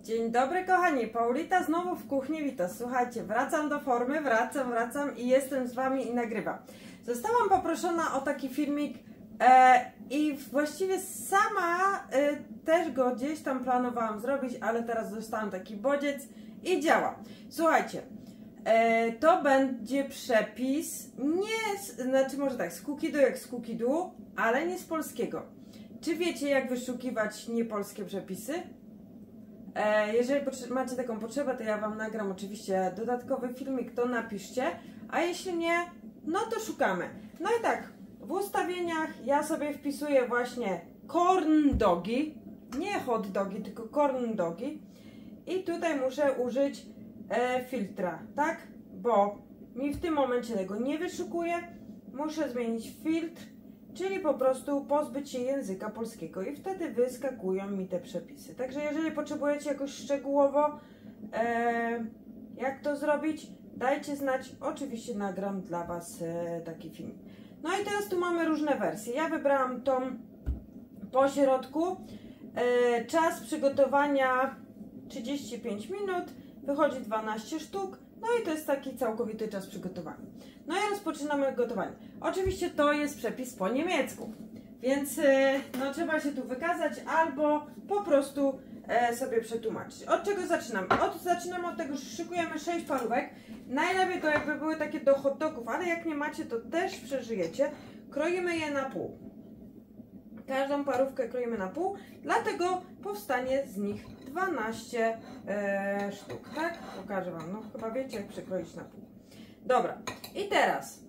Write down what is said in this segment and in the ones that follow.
Dzień dobry kochani, Paulita znowu w kuchni, witam. Słuchajcie, wracam do formy, wracam i jestem z Wami i nagrywam. Zostałam poproszona o taki filmik i właściwie sama też go gdzieś tam planowałam zrobić, ale teraz dostałam taki bodziec i działa. Słuchajcie, to będzie przepis nie, znaczy może tak, z Cookido jak z Cookido, ale nie z polskiego. Czy wiecie, jak wyszukiwać niepolskie przepisy? Jeżeli macie taką potrzebę, to ja Wam nagram oczywiście dodatkowy filmik, to napiszcie, a jeśli nie, no to szukamy. No i tak, w ustawieniach ja sobie wpisuję właśnie corn dogi, nie hot dogi, tylko corn dogi i tutaj muszę użyć filtra, tak? Bo mi w tym momencie tego nie wyszukuje, muszę zmienić filtr, czyli po prostu pozbyć się języka polskiego i wtedy wyskakują mi te przepisy. Także jeżeli potrzebujecie jakoś szczegółowo jak to zrobić, dajcie znać. Oczywiście nagram dla Was taki film. No i teraz tu mamy różne wersje. Ja wybrałam tą po środku. Czas przygotowania 35 minut, wychodzi 12 sztuk. No i to jest taki całkowity czas przygotowania. No i rozpoczynamy gotowanie. Oczywiście to jest przepis po niemiecku, więc no, trzeba się tu wykazać albo po prostu sobie przetłumaczyć. Od czego zaczynamy? Zaczynamy od tego, że szykujemy 6 parówek. Najlepiej to jakby były takie do hot dogów, ale jak nie macie, to też przeżyjecie. Kroimy je na pół. Każdą parówkę kroimy na pół, dlatego powstanie z nich 12 sztuk, tak? Pokażę Wam, no chyba wiecie, jak przekroić na pół. Dobra, i teraz,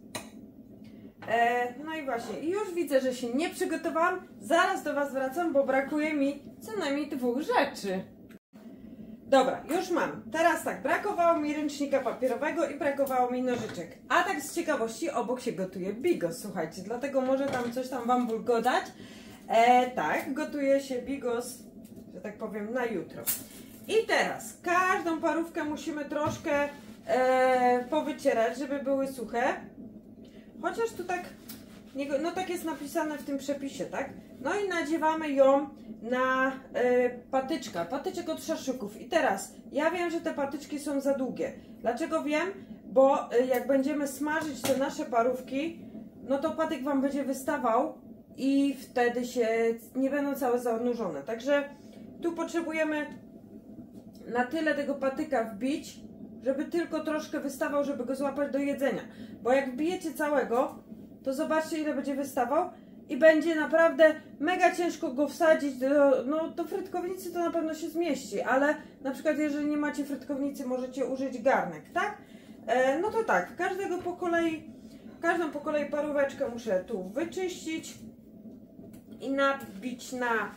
no i właśnie, już widzę, że się nie przygotowałam, zaraz do Was wracam, bo brakuje mi co najmniej 2 rzeczy. Dobra, już mam. Teraz tak, brakowało mi ręcznika papierowego i brakowało mi nożyczek. A tak z ciekawości obok się gotuje bigos, słuchajcie, dlatego może tam coś tam Wam bulgotać. Tak, gotuje się bigos, że tak powiem, na jutro. I teraz każdą parówkę musimy troszkę powycierać, żeby były suche. Chociaż tu tak, no tak jest napisane w tym przepisie, tak? No i nadziewamy ją na patyczek od szaszłyków. I teraz, ja wiem, że te patyczki są za długie. Dlaczego wiem? Bo jak będziemy smażyć te nasze parówki, no to patyk Wam będzie wystawał i wtedy się nie będą całe zanurzone. Także tu potrzebujemy na tyle tego patyka wbić, żeby tylko troszkę wystawał, żeby go złapać do jedzenia. Bo jak wbijecie całego, to zobaczcie, ile będzie wystawał i będzie naprawdę mega ciężko go wsadzić do frytkownicy, to na pewno się zmieści, ale na przykład jeżeli nie macie frytkownicy, możecie użyć garnek, tak? No to tak, każdą po kolei paróweczkę muszę tu wyczyścić i nabić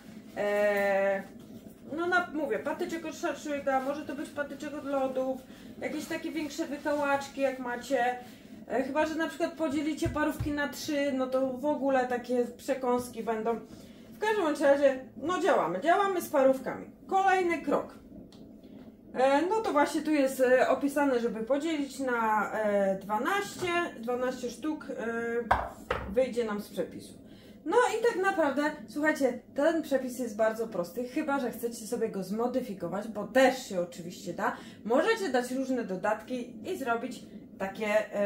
mówię, patyczek od szaszłyka, może to być patyczek od lodów, jakieś takie większe wykałaczki jak macie, chyba że na przykład podzielicie parówki na 3, no to w ogóle takie przekąski będą. W każdym razie, no działamy z parówkami. Kolejny krok. No to właśnie tu jest opisane, żeby podzielić na 12 sztuk wyjdzie nam z przepisu. No i tak naprawdę, słuchajcie, ten przepis jest bardzo prosty, chyba że chcecie sobie go zmodyfikować, bo też się oczywiście da. Możecie dać różne dodatki i zrobić takie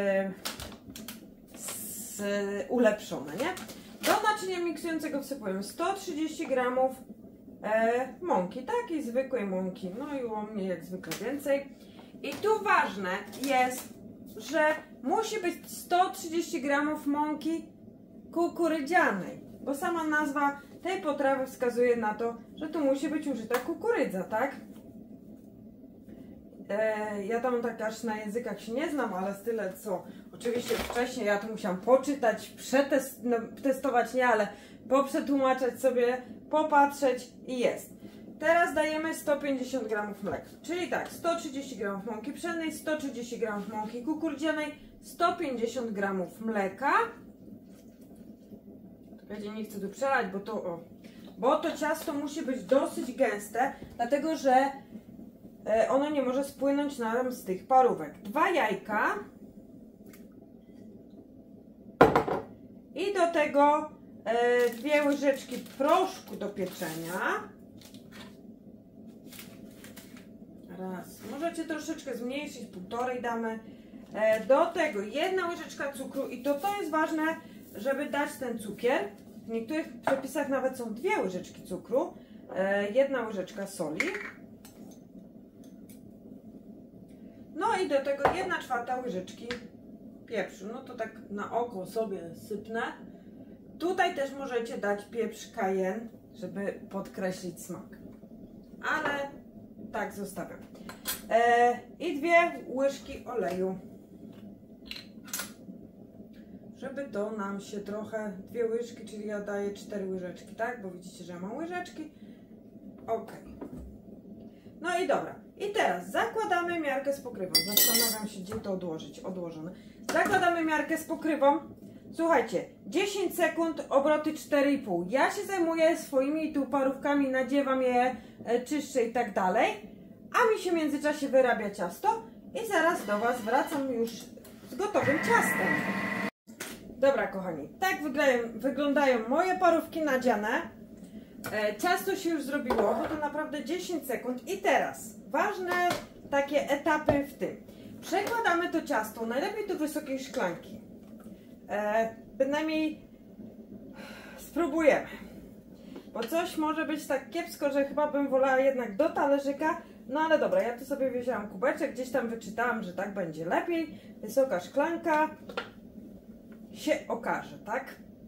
ulepszone, nie? Do naczynia miksującego wsypujemy 130 g mąki, takiej zwykłej mąki, no i u mnie jak zwykle więcej. I tu ważne jest, że musi być 130 g mąki kukurydzianej, bo sama nazwa tej potrawy wskazuje na to, że tu musi być użyta kukurydza, tak? Ja tam tak aż na językach się nie znam, ale z tyle co oczywiście wcześniej ja to musiałam poczytać, testować nie, ale poprzetłumaczać sobie, popatrzeć i jest. Teraz dajemy 150 g mleka, czyli tak, 130 g mąki pszennej, 130 g mąki kukurydzianej, 150 g mleka. Nie chcę tu przelać, bo to ciasto musi być dosyć gęste, dlatego że ono nie może spłynąć nam z tych parówek. 2 jajka i do tego 2 łyżeczki proszku do pieczenia Raz. Możecie troszeczkę zmniejszyć, 1,5 damy. Do tego 1 łyżeczka cukru i to jest ważne, żeby dać ten cukier. W niektórych przepisach nawet są 2 łyżeczki cukru. 1 łyżeczka soli. No i do tego 1/4 łyżeczki pieprzu. No to tak na oko sobie sypnę. Tutaj też możecie dać pieprz cayenne, żeby podkreślić smak. Ale tak zostawiam. I 2 łyżki oleju. Żeby to nam się trochę, 2 łyżki, czyli ja daję 4 łyżeczki, tak? Bo widzicie, że ja mam łyżeczki. Ok. No i dobra. I teraz zakładamy miarkę z pokrywą. Zastanawiam się, gdzie to odłożyć. Odłożone. Zakładamy miarkę z pokrywą. Słuchajcie, 10 sekund, obroty 4,5. Ja się zajmuję swoimi tu parówkami, nadziewam je, czyszczę i tak dalej. A mi się w międzyczasie wyrabia ciasto. I zaraz do Was wracam już z gotowym ciastem. Dobra, kochani, tak wyglądają moje parówki nadziane. Ciasto się już zrobiło, bo to naprawdę 10 sekund. I teraz ważne takie etapy w tym. Przekładamy to ciasto, najlepiej do wysokiej szklanki. Bynajmniej spróbujemy. Bo coś może być tak kiepsko, że chyba bym wolała jednak do talerzyka. No ale dobra, ja tu sobie wzięłam kubeczek, gdzieś tam wyczytałam, że tak będzie lepiej. Wysoka szklanka. Się okaże, tak?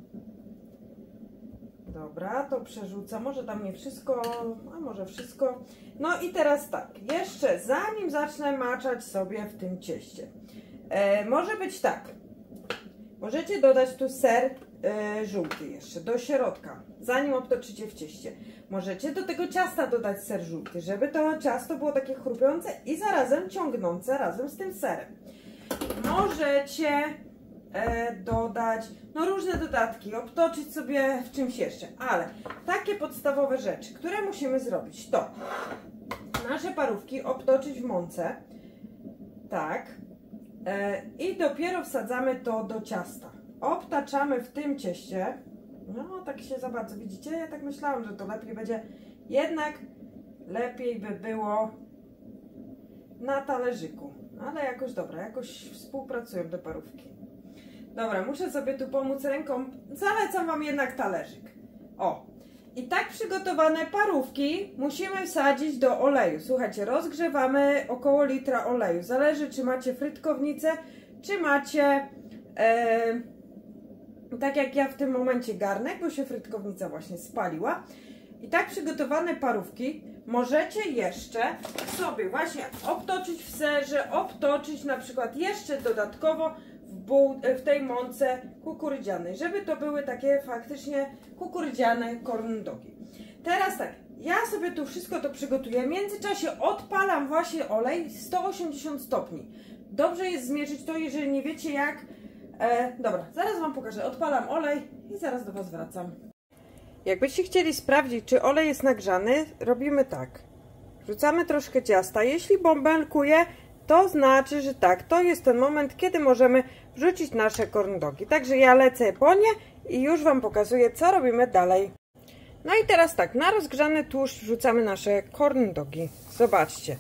Dobra, to przerzucam. Może tam nie wszystko, a może wszystko. No i teraz tak, jeszcze zanim zacznę maczać sobie w tym cieście. Może być tak. Możecie dodać tu ser żółty jeszcze do środka, zanim obtoczycie w cieście. Możecie do tego ciasta dodać ser żółty, żeby to ciasto było takie chrupiące i zarazem ciągnące razem z tym serem. Możecie dodać no różne dodatki, obtoczyć sobie w czymś jeszcze, ale takie podstawowe rzeczy, które musimy zrobić, to nasze parówki obtoczyć w mące, tak, i dopiero wsadzamy to do ciasta. Obtaczamy w tym cieście, no tak się za bardzo widzicie, ja tak myślałam, że to lepiej będzie, jednak lepiej by było na talerzyku, ale jakoś dobra, jakoś współpracują te parówki. Dobra, muszę sobie tu pomóc ręką. Zalecam Wam jednak talerzyk. O! I tak przygotowane parówki musimy wsadzić do oleju. Słuchajcie, rozgrzewamy około litra oleju. Zależy, czy macie frytkownicę, czy macie tak jak ja w tym momencie garnek, bo się frytkownica właśnie spaliła. I tak przygotowane parówki możecie jeszcze sobie właśnie obtoczyć w serze, obtoczyć na przykład jeszcze dodatkowo w tej mące kukurydzianej, żeby to były takie faktycznie kukurydziane corn dogi. Teraz tak, ja sobie tu wszystko to przygotuję, w międzyczasie odpalam właśnie olej 180 stopni. Dobrze jest zmierzyć to, jeżeli nie wiecie jak. Dobra, zaraz Wam pokażę, odpalam olej i zaraz do Was wracam. Jakbyście chcieli sprawdzić, czy olej jest nagrzany, robimy tak. Wrzucamy troszkę ciasta, jeśli bąbelkuje, to znaczy, że tak, to jest ten moment, kiedy możemy wrzucić nasze corn dogi. Także ja lecę po nie i już Wam pokazuję, co robimy dalej. No i teraz tak, na rozgrzany tłuszcz wrzucamy nasze corn dogi. Zobaczcie,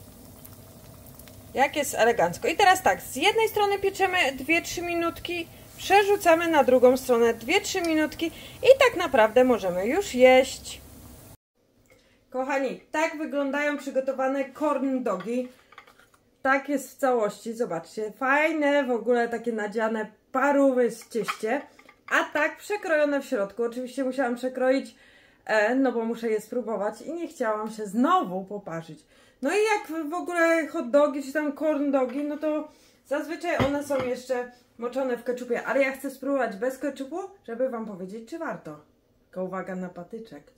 jak jest elegancko. I teraz tak, z jednej strony pieczemy 2-3 minutki, przerzucamy na drugą stronę 2-3 minutki i tak naprawdę możemy już jeść. Kochani, tak wyglądają przygotowane corn dogi. Tak jest w całości, zobaczcie, fajne w ogóle takie nadziane parówy z cieście, a tak przekrojone w środku. Oczywiście musiałam przekroić, no bo muszę je spróbować i nie chciałam się znowu poparzyć. No i jak w ogóle hot dogi czy tam corn dogi, no to zazwyczaj one są jeszcze moczone w keczupie, ale ja chcę spróbować bez keczupu, żeby Wam powiedzieć, czy warto. Tylko uwaga na patyczek.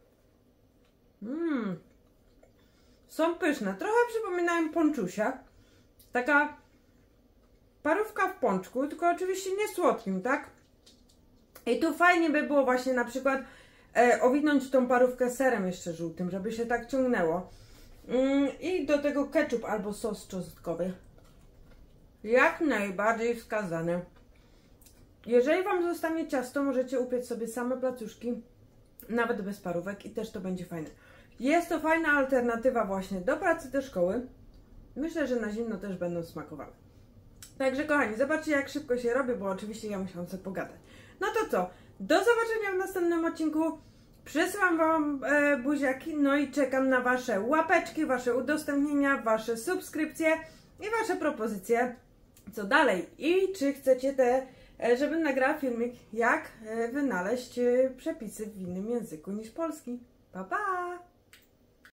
Są pyszne, trochę przypominają ponczusia. Taka parówka w pączku, tylko oczywiście nie słodkim, tak? I tu fajnie by było właśnie na przykład owinąć tą parówkę serem jeszcze żółtym, żeby się tak ciągnęło. I do tego ketchup albo sos czosnkowy. Jak najbardziej wskazane. Jeżeli Wam zostanie ciasto, możecie upiec sobie same placuszki, nawet bez parówek i też to będzie fajne. Jest to fajna alternatywa właśnie do pracy, do szkoły. Myślę, że na zimno też będą smakowały. Także kochani, zobaczcie jak szybko się robi, bo oczywiście ja musiałam sobie pogadać. No to co? Do zobaczenia w następnym odcinku. Przesyłam Wam buziaki, no i czekam na Wasze łapeczki, Wasze udostępnienia, Wasze subskrypcje i Wasze propozycje. Co dalej? I czy chcecie żebym nagrała filmik, jak wynaleźć przepisy w innym języku niż polski. Pa, pa!